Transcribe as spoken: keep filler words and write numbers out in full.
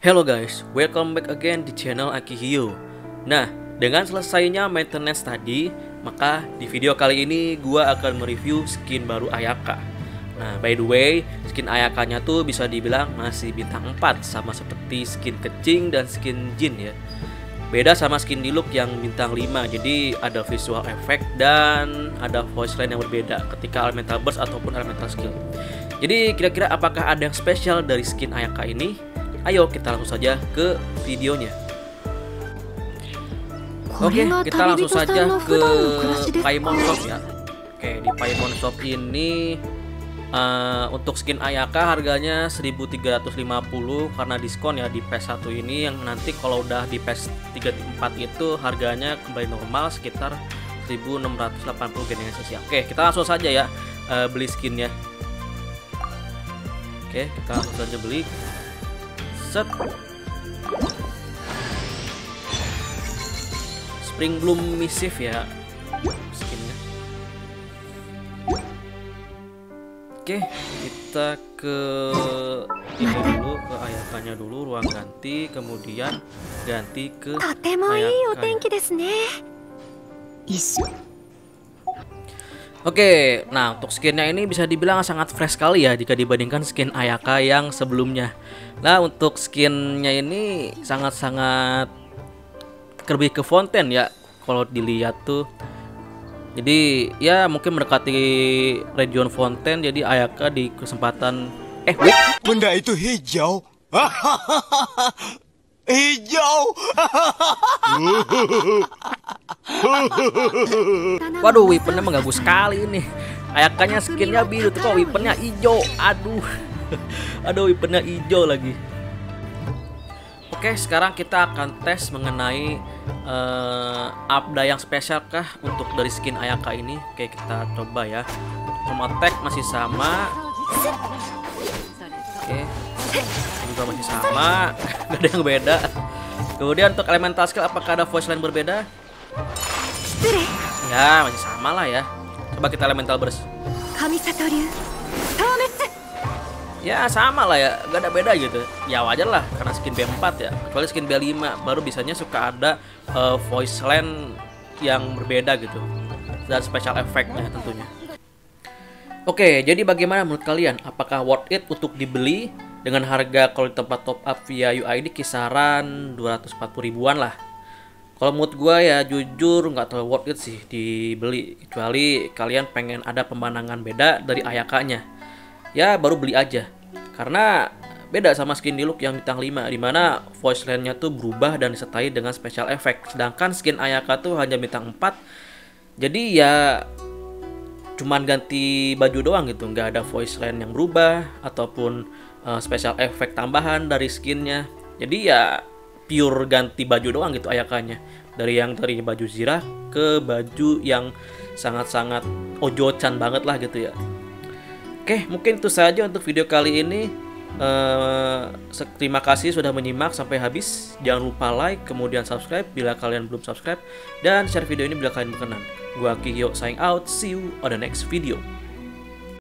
Hello guys, welcome back again di channel Akihio. Nah, dengan selesainya maintenance tadi, maka di video kali ini gua akan mereview skin baru Ayaka. Nah, by the way, skin Ayakanya tuh bisa dibilang masih bintang empat, sama seperti skin Kecing dan skin Jin ya. Beda sama skin Diluc yang bintang lima, jadi ada visual effect dan ada voice line yang berbeda ketika elemental burst ataupun elemental skill. Jadi kira-kira apakah ada yang spesial dari skin Ayaka ini? Ayo kita langsung saja ke videonya. Oke, kita langsung saja ke Paimon Shop ya. Oke, di Paimon Shop ini uh, untuk skin Ayaka harganya seribu tiga ratus lima puluh karena diskon ya di P S satu ini, yang nanti kalau udah di P S tiga puluh empat itu harganya kembali normal sekitar seribu enam ratus delapan puluh Gen Esensi. Oke, kita langsung saja ya uh, beli skinnya. Oke, kita langsung saja beli. Set. Spring Bloom Missive ya skinnya. Oke, kita ke ini dulu, ke Ayakanya dulu, ruang ganti, kemudian ganti ke Ayakanya. Oke, nah untuk skinnya ini bisa dibilang sangat fresh sekali ya jika dibandingkan skin Ayaka yang sebelumnya. Nah untuk skinnya ini sangat-sangat lebih ke Fontaine ya kalau dilihat tuh. Jadi ya mungkin mendekati region Fontaine, jadi Ayaka di kesempatan eh wait. Benda itu hijau. Hijau. Waduh, weaponnya mengganggu sekali ini. Ayakanya skinnya biru tuh kok weaponnya hijau. Aduh. Aduh, weaponnya hijau lagi. Oke, sekarang kita akan tes mengenai uh, update yang spesial kah untuk dari skin Ayaka ini. Oke, kita coba ya. Normal attack masih sama. Oke, ini juga masih sama. Gak ada yang beda. Kemudian untuk elemental skill apakah ada voice line berbeda? Ya, masih sama lah ya. Coba kita elemental burst. Ya sama lah ya, gak ada beda gitu. Ya wajar lah karena skin B empat ya. Kecuali skin B lima baru bisanya suka ada uh, voice line yang berbeda gitu. Dan special effect-nya tentunya. Oke, jadi bagaimana menurut kalian? Apakah worth it untuk dibeli dengan harga kalau di tempat top up via U I D kisaran dua ratus empat puluh ribuan lah? Kalau menurut gue ya jujur nggak terlalu worth it sih dibeli, kecuali kalian pengen ada pemandangan beda dari Ayakanya. Ya baru beli aja. Karena beda sama skin Diluc yang bintang lima, dimana voice line-nya tuh berubah dan disertai dengan special effect. Sedangkan skin Ayaka tuh hanya bintang empat. Jadi ya cuman ganti baju doang gitu, nggak ada voice line yang berubah ataupun uh, special effect tambahan dari skinnya. Jadi ya pure ganti baju doang gitu Ayakanya, dari yang dari baju Zirah ke baju yang sangat-sangat ojo-chan banget lah gitu ya. Oke, mungkin itu saja untuk video kali ini. uh, Terima kasih sudah menyimak sampai habis. Jangan lupa like, kemudian subscribe bila kalian belum subscribe, dan share video ini bila kalian berkenan. Gua Akihio signing out, see you on the next video.